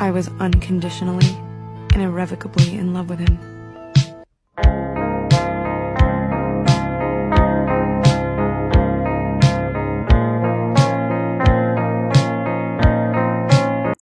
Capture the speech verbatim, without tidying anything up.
I was unconditionally and irrevocably in love with him.